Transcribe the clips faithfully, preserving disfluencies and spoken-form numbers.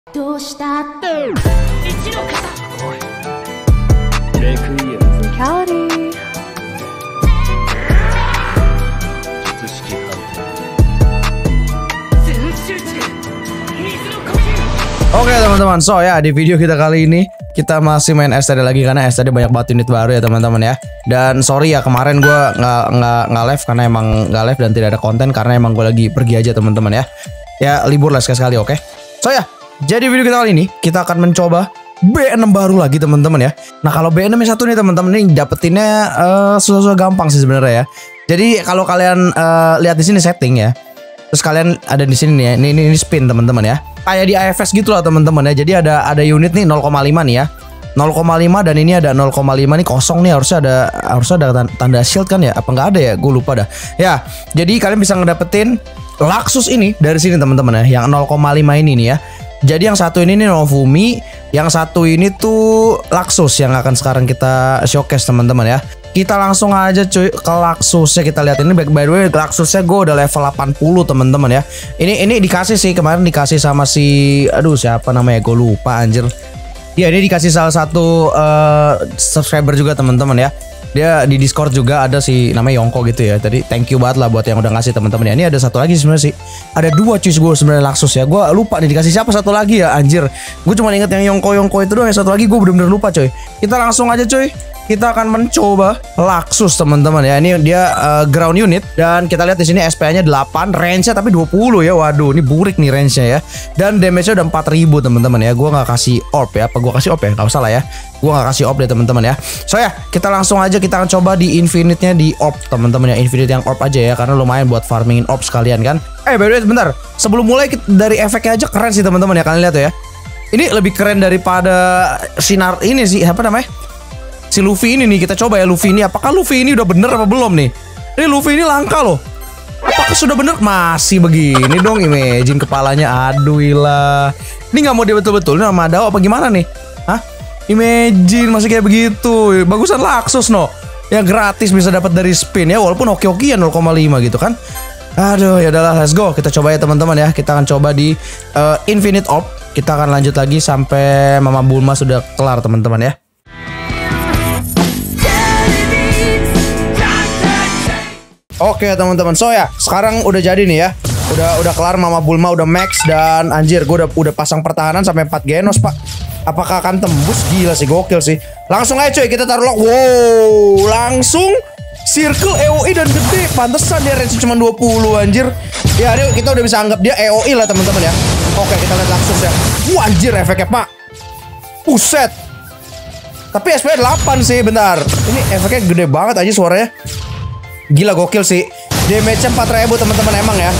どうしたって一の型レクイエムキャリー術式判全集中水の呼吸 Oke teman-teman, so ya di video kita kali ini kita masih main S T D lagi karena S T D banyak banget unit baru ya teman-teman ya. Dan sorry ya kemarin gue nggak nggak nggak live karena emang nggak live dan tidak ada konten karena emang gue lagi pergi aja teman-teman ya. Ya libur lah sekali-sekali, oke. So ya, jadi video kita kali ini kita akan mencoba B enam baru lagi teman-teman ya. Nah kalau B enam yang satu nih teman-teman ini dapetinnya uh, susah-susah gampang sih sebenarnya ya. Jadi kalau kalian uh, lihat di sini setting ya. Terus kalian ada di sini nih ya. Ini ini, ini spin teman-teman ya. Kayak di A F S gitu lah teman-teman ya. Jadi ada ada unit nih nol koma lima nih ya. nol koma lima dan ini ada nol koma lima nih kosong nih, harusnya ada harusnya ada tanda shield kan ya. Apa nggak ada ya? Gue lupa dah. Ya, jadi kalian bisa ngedapetin Laxus ini dari sini teman-teman ya. Yang nol koma lima ini nih ya. Jadi yang satu ini nih Novumi, yang satu ini tuh Laxus yang akan sekarang kita showcase teman-teman ya. Kita langsung aja cuy ke Laxusnya, kita lihat ini by the way Laxusnya gue udah level delapan puluh teman-teman ya. Ini ini dikasih sih kemarin dikasih sama si aduh siapa namanya gue lupa anjir. Ya ini dikasih salah satu uh, subscriber juga teman-teman ya. Dia di Discord juga ada si namanya Yongko gitu ya. Tadi thank you banget lah buat yang udah ngasih teman-teman ya. Ini ada satu lagi sebenarnya sih. Ada dua cuy gue sebenarnya Laxus ya. Gue lupa nih dikasih siapa satu lagi ya anjir. Gue cuma inget yang Yongko Yongko itu doang. Yang satu lagi gue bener-bener lupa coy. Kita langsung aja coy. Kita akan mencoba Laxus teman-teman ya. Ini dia uh, ground unit dan kita lihat di sini S P-nya delapan, range-nya tapi dua puluh ya. Waduh, ini burik nih range-nya ya. Dan damage-nya udah empat ribu teman-teman ya. Gua nggak kasih orb ya. Apa gua kasih orb ya? Enggak usah lah ya. Gua nggak kasih orb deh teman-teman ya. So ya, kita langsung aja kita akan coba di infinite-nya di orb teman-teman ya. Infinite yang orb aja ya karena lumayan buat farmingin orb sekalian kan. Eh, by the way sebentar. Sebelum mulai kita, dari efeknya aja keren sih teman-teman ya. Kalian lihat tuh ya. Ini lebih keren daripada sinar ini sih. Apa namanya? Si Luffy ini nih, kita coba ya Luffy ini. Apakah Luffy ini udah bener apa belum nih? Ini Luffy ini langka loh. Apakah sudah bener? Masih begini dong, imagine kepalanya. Aduh ilah. Ini gak mau dia betul-betul ini sama Dao apa gimana nih? Hah? Imagine masih kayak begitu. Bagusan Laxus no. Yang gratis bisa dapat dari spin ya. Walaupun hoki-hoki ya nol koma lima gitu kan. Aduh ya udahlah, let's go. Kita coba ya teman-teman ya. Kita akan coba di uh, Infinite Orb. Kita akan lanjut lagi sampai Mama Bulma sudah kelar teman-teman ya. Oke teman-teman, so ya sekarang udah jadi nih ya, udah udah kelar Mama Bulma udah max dan anjir gue udah udah pasang pertahanan sampai empat genos pak. Apakah akan tembus? Gila sih, gokil sih. Langsung aja cuy kita taruh lock. Wow, langsung circle E O I dan gede. Pantesan dia range cuma dua puluh anjir. Ya dia, kita udah bisa anggap dia E O I lah teman-teman ya. Oke kita lihat langsung ya. Wah anjir efeknya pak. Buset. Tapi S P delapan sih, bentar. Ini efeknya gede banget aja suaranya. Gila gokil sih. Damage-nya empat ribu teman-teman emang ya.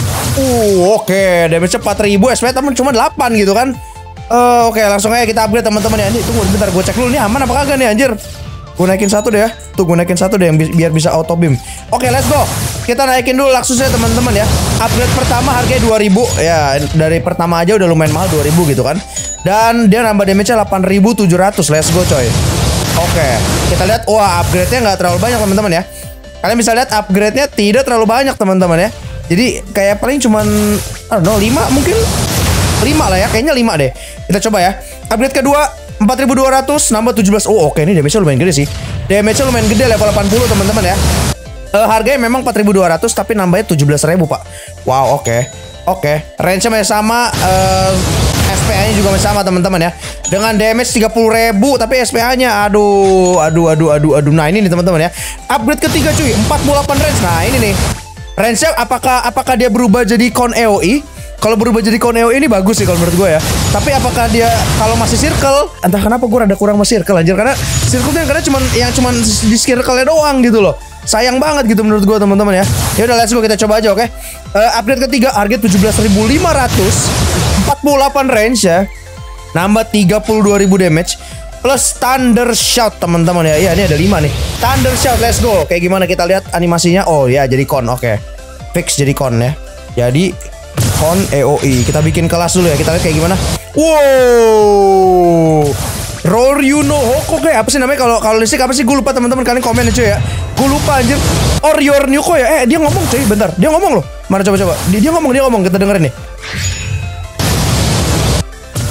Uh, oke, okay. Damage-nya empat ribu, S P temen cuma delapan gitu kan. Uh, oke, okay, langsung aja kita upgrade teman-teman ya. Ini tunggu bentar gue cek dulu nih aman apa kagak nih anjir. Gue naikin satu deh ya. Tuh gue naikin satu deh yang bi biar bisa auto beam. Oke, okay, let's go. Kita naikin dulu Laxusnya teman-teman ya. Upgrade pertama harganya dua ribu. Ya, dari pertama aja udah lumayan mahal dua ribu gitu kan. Dan dia nambah damage-nya delapan ribu tujuh ratus. Let's go coy. Oke, okay. Kita lihat wah upgrade-nya nggak terlalu banyak teman-teman ya. Kalian bisa lihat upgrade-nya tidak terlalu banyak teman-teman ya. Jadi kayak paling cuman I don't know, lima mungkin. lima lah ya, kayaknya lima deh. Kita coba ya. Upgrade kedua empat ribu dua ratus nambah tujuh belas. Oh oke, okay. Ini damage-nya lumayan gede sih. Damage-nya lumayan gede level delapan puluh teman-teman ya. Uh, harganya memang empat ribu dua ratus tapi nambahnya tujuh belas ribu pak. Wow oke. Okay. Oke, okay. Range-nya masih sama, uh, S P A-nya juga masih sama teman-teman ya. Dengan damage tiga puluh ribu tapi S P A-nya aduh, aduh, aduh, aduh, aduh. Nah ini nih teman-teman ya. Upgrade ketiga cuy, empat puluh delapan range. Nah ini nih. Range-nya apakah apakah dia berubah jadi con E O I? Kalau berubah jadi con E O I ini bagus sih kalau menurut gue ya. Tapi apakah dia kalau masih circle? Entah kenapa gue rada kurang sama circle anjir. Karena circle-nya karena cuman yang cuman di circle-nya doang gitu loh. Sayang banget gitu menurut gue teman-teman ya. Ya udah let's go kita coba aja oke. Okay? Uh, upgrade ketiga harga tujuh belas ribu lima ratus, empat puluh delapan range ya. Nambah tiga puluh dua ribu damage plus Thunder Shout teman-teman ya. Iya ini ada lima nih. Thunder Shout let's go. Kayak gimana kita lihat animasinya? Oh ya jadi con. Oke. Okay. Fix jadi con ya. Jadi con E O I. Kita bikin kelas dulu ya. Kita lihat kayak gimana. Wow. Roryu no Hoko kayak apa sih namanya kalau kalau listrik apa sih gue lupa teman-teman kalian komen aja ya. Gue lupa anjir. Orior Nyuko ya. Eh dia ngomong cuy bentar. Dia ngomong loh. Mana coba-coba. Dia, dia ngomong dia ngomong kita dengerin nih.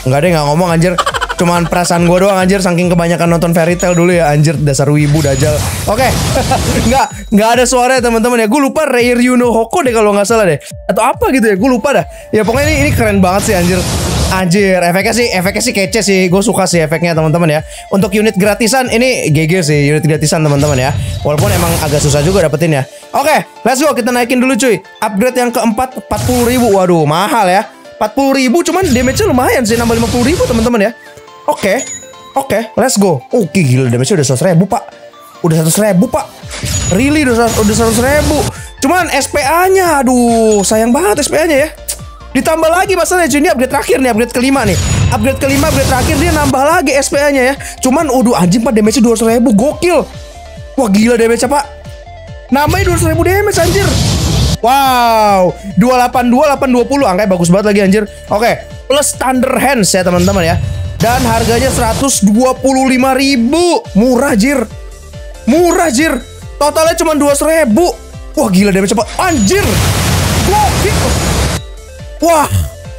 Nggak deh, nggak ngomong anjir. Cuman perasaan gue doang anjir, saking kebanyakan nonton Fairy Tail dulu ya anjir, dasar wibu dajal. Oke, okay. nggak nggak ada suara ya teman-teman ya. Gue lupa Rare Yuno Hoko deh kalau nggak salah deh, atau apa gitu ya, gue lupa dah. Ya pokoknya ini ini keren banget sih anjir. Anjir, efeknya sih efeknya sih kece sih, gue suka sih efeknya teman-teman ya. Untuk unit gratisan ini G G sih, unit gratisan teman-teman ya. Walaupun emang agak susah juga dapetin ya. Oke, okay, let's go, kita naikin dulu cuy. Upgrade yang keempat empat puluh ribu, waduh mahal ya. empat puluh ribu cuman damage-nya lumayan sih, nambah lima puluh ribu teman-teman ya. Oke, okay. Oke, okay, let's go. Oke, okay, gila damage-nya udah seratus ribu pak. Udah seratus ribu pak. Really udah seratus ribu. Cuman S P A-nya, aduh sayang banget S P A-nya ya. Ditambah lagi masalahnya cuy, ini upgrade terakhir nih, upgrade kelima nih. Upgrade kelima, upgrade terakhir dia nambah lagi S P A-nya ya. Cuman aduh anjing pak, damage-nya dua ratus ribu, gokil. Wah gila damage-nya pak. Nambahin dua ratus ribu damage anjir. Wow, dua delapan dua, delapan dua puluh, angkanya bagus banget lagi anjir. Oke, okay. Plus Thunder Hands ya teman-teman ya. Dan harganya seratus dua puluh lima ribu. Murah jir. Murah jir. Totalnya cuma dua ratus ribu. Wah gila damage cepat. Anjir. Gokil. Wah.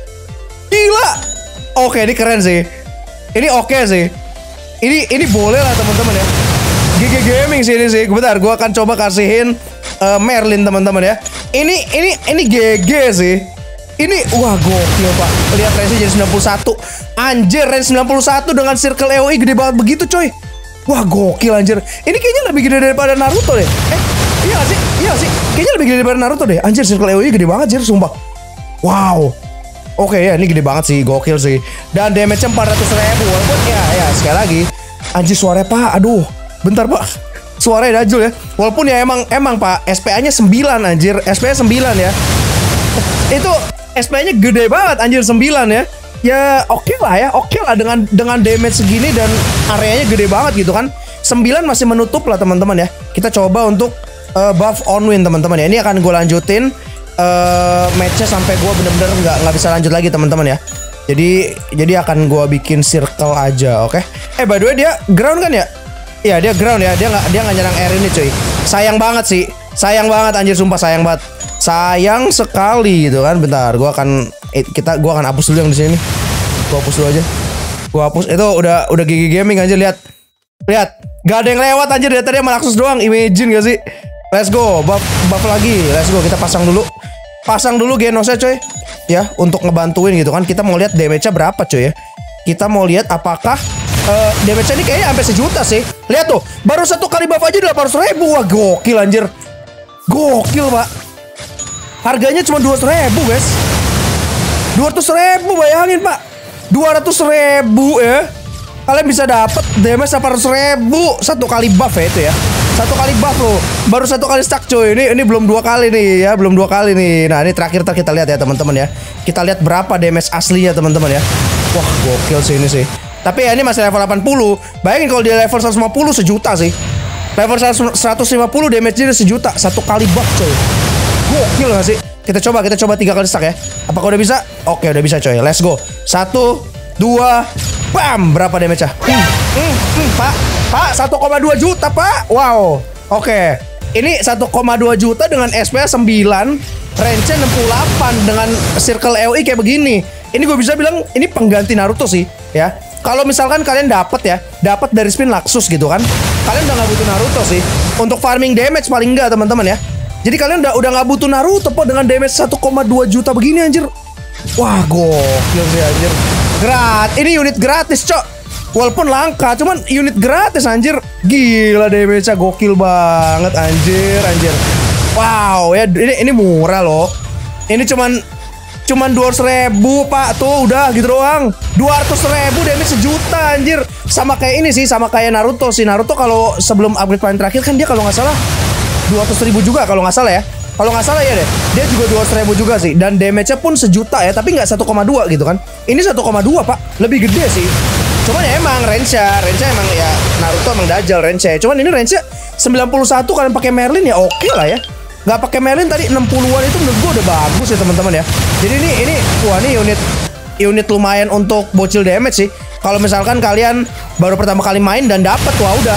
Gila. Oke ini keren sih. Ini oke sih. Ini ini boleh lah teman-teman ya. G G Gaming sih ini sih. Bentar gue akan coba kasihin uh, Merlin teman-teman ya. Ini ini ini G G sih. Ini wah gokil pak. Lihat range-nya jadi sembilan puluh satu. Anjir range sembilan puluh satu dengan circle A O E gede banget begitu coy. Wah gokil anjir. Ini kayaknya lebih gede daripada Naruto deh. Eh iya gak sih? Iya gak sih? Kayaknya lebih gede daripada Naruto deh. Anjir circle A O E gede banget anjir sumpah. Wow. Oke ya ini gede banget sih, gokil sih. Dan damage-nya empat ratus ribu. Walaupun ya ya sekali lagi. Anjir suaranya pak. Aduh bentar pak. Suaranya dajul ya. Walaupun ya emang emang pak S P A-nya sembilan anjir. S P A sembilan ya. Itu S P A-nya gede banget anjir sembilan ya. Ya oke okay lah ya, oke okay lah dengan dengan damage segini dan areanya gede banget gitu kan. sembilan masih menutup lah teman-teman ya. Kita coba untuk uh, buff on win teman-teman ya. Ini akan gue lanjutin uh, match-nya sampai gue bener-bener nggak nggak bisa lanjut lagi teman-teman ya. Jadi jadi akan gue bikin circle aja, oke? Okay? Eh by the way dia ground kan ya? Iya dia ground ya. Dia nggak dia nggak nyerang air ini cuy. Sayang banget sih. Sayang banget anjir sumpah sayang banget. Sayang sekali gitu kan. Bentar, gua akan eh, kita gua akan hapus dulu yang di sini. Gua hapus dulu aja. Gua hapus itu udah udah G G Gaming anjir lihat. Lihat, gak ada yang lewat anjir dari tadi sama Laksus doang. Imagine gak sih? Let's go, buff buff lagi. Let's go, kita pasang dulu. Pasang dulu Genosnya coy. Ya, untuk ngebantuin gitu kan. Kita mau lihat damage-nya berapa coy ya. Kita mau lihat apakah uh, damage-nya ini kayaknya sampai sejuta sih. Lihat tuh, baru satu kali buff aja delapan ratus ribu. Wah, gokil anjir. Gokil, Pak. Harganya cuma dua ratus ribu guys. dua ratus ribu bayangin pak. Dua ratus ribu ya. Kalian bisa dapat damage delapan ratus ribu satu kali buff ya itu ya. Satu kali buff loh. Baru satu kali stack coy. Ini ini belum dua kali nih ya. Belum dua kali nih. Nah ini terakhir kita lihat ya teman-teman ya. Kita lihat berapa damage aslinya teman-teman ya. Wah gokil sih ini sih. Tapi ya ini masih level delapan puluh. Bayangin kalau dia level seratus lima puluh sejuta sih. Level seratus lima puluh damage-nya sejuta satu kali buff coy. Gokil gak sih? Kita coba, kita coba tiga kali stack ya. Apakah udah bisa? Oke, udah bisa coy. Let's go. Satu, dua, bam. Berapa damage-nya? Hmm, hmm, hmm, pak, pak, satu koma dua juta pak. Wow. Oke. Ini satu koma dua juta dengan S P A sembilan, range-nya enam puluh delapan dengan circle A O E kayak begini. Ini gue bisa bilang ini pengganti Naruto sih, ya. Kalau misalkan kalian dapat ya, dapat dari spin Laksus gitu kan, kalian udah nggak butuh Naruto sih. Untuk farming damage paling enggak teman-teman ya. Jadi kalian udah udah nggak butuh Naruto po dengan damage satu koma dua juta begini anjir. Wah gokil sih anjir. Grat, ini unit gratis cok. Walaupun langka, cuman unit gratis anjir. Gila damage-nya gokil banget anjir anjir. Wow ya ini ini murah loh. Ini cuman cuman dua ratus ribu pak tuh udah gitu doang. Dua ratus ribu damage sejuta anjir. Sama kayak ini sih, sama kayak Naruto sih. Naruto kalau sebelum upgrade paling terakhir kan dia kalau nggak salah dua ratus ribu juga kalau nggak salah ya. Kalau nggak salah ya deh. Dia juga dua ratus ribu juga sih. Dan damage-nya pun sejuta ya. Tapi nggak satu koma dua gitu kan. Ini satu koma dua pak. Lebih gede sih. Cuman ya emang range-nya. Range-nya emang ya Naruto emang dajal range-nya. Cuman ini range-nya sembilan puluh satu kalian pakai Merlin ya oke okay lah ya. Nggak pakai Merlin tadi enam puluhan itu menurut gue udah bagus ya teman-teman ya. Jadi ini ini wah ini unit unit lumayan untuk bocil damage sih. Kalau misalkan kalian baru pertama kali main dan dapat wah udah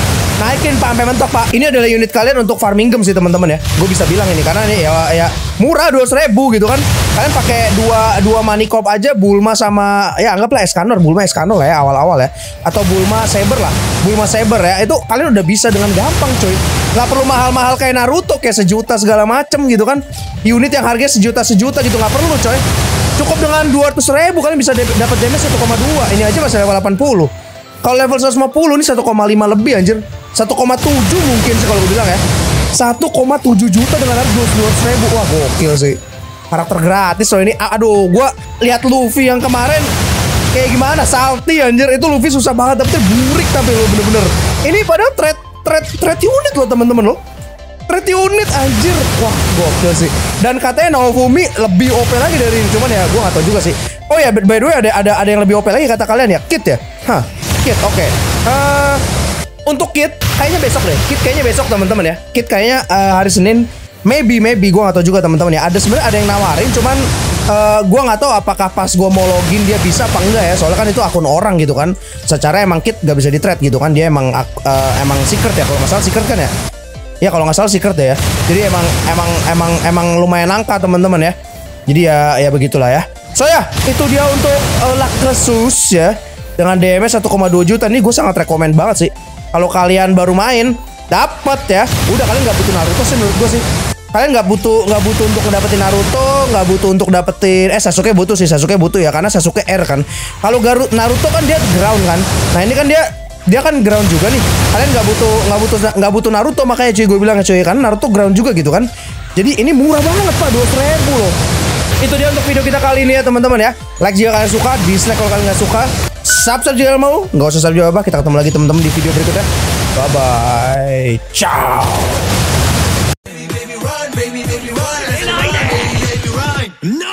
naikin Pak sampai mentok Pak. Ini adalah unit kalian untuk farming gem sih teman-teman ya. Gue bisa bilang ini karena ini ya, ya murah dua ratus ribu gitu kan. Kalian pakai dua dua money corp aja, Bulma sama ya anggaplah Escanor, Bulma Escanor lah ya awal-awal ya. Atau Bulma Saber lah. Bulma Saber ya. Itu kalian udah bisa dengan gampang coy. Gak perlu mahal-mahal kayak Naruto kayak sejuta segala macem gitu kan. Unit yang harganya sejuta-sejuta gitu nggak perlu coy. Cukup dengan dua ratus ribu kalian bisa dapat damage satu koma dua. Ini aja masih level delapan puluh. Kalau level seratus lima puluh ini satu koma lima lebih anjir. satu koma tujuh mungkin sih kalau gue bilang ya. satu koma tujuh juta dengan harga dua ratus ribu. Wah gokil sih. Karakter gratis loh ini. Aduh gue lihat Luffy yang kemarin kayak gimana, salty anjir. Itu Luffy susah banget dapetnya, burik tapi lo bener-bener. Ini padahal trade trade trade unit loh teman-teman lo. Trade unit anjir. Wah gokil sih. Dan katanya Naofumi lebih O P lagi dari ini. Cuman ya gue gak tahu juga sih. Oh ya by the way ada ada ada yang lebih O P lagi kata kalian ya. Kit ya. Hah Kit oke okay. uh, Untuk Kit kayaknya besok deh. Kit kayaknya besok teman-teman ya. Kit kayaknya uh, hari Senin. Maybe maybe gue gak tahu juga teman-teman ya. Ada sebenarnya ada yang nawarin. Cuman uh, gue gak tahu apakah pas gue mau login dia bisa apa enggak ya. Soalnya kan itu akun orang gitu kan. Secara emang Kit gak bisa di trade gitu kan. Dia emang uh, emang secret ya. Kalau nggak salah secret kan ya. Ya kalau nggak salah secret ya. Jadi emang emang emang emang lumayan langka teman-teman ya. Jadi ya ya begitulah ya. So ya itu dia untuk uh, Lacresus ya. Dengan D M S satu koma dua juta. Ini gue sangat rekomend banget sih. Kalau kalian baru main dapat ya. Udah kalian nggak butuh Naruto sih menurut gue sih. Kalian nggak butuh nggak butuh untuk dapetin Naruto, nggak butuh untuk dapetin eh Sasuke butuh sih. Sasuke butuh ya karena Sasuke R kan. Kalau Naruto kan dia ground kan. Nah ini kan dia dia kan ground juga nih. Kalian nggak butuh nggak butuh nggak butuh Naruto, makanya cuy gue bilang ya cuy, karena Naruto ground juga gitu kan. Jadi ini murah banget Pak, dua ratus ribu loh. Itu dia untuk video kita kali ini ya teman-teman ya. Like jika kalian suka, dislike kalau kalian nggak suka, subscribe jika kalian mau. Nggak usah subscribe juga apa. Kita ketemu lagi teman-teman di video berikutnya. Bye bye, ciao. Baby, baby, run, baby, baby, run. No!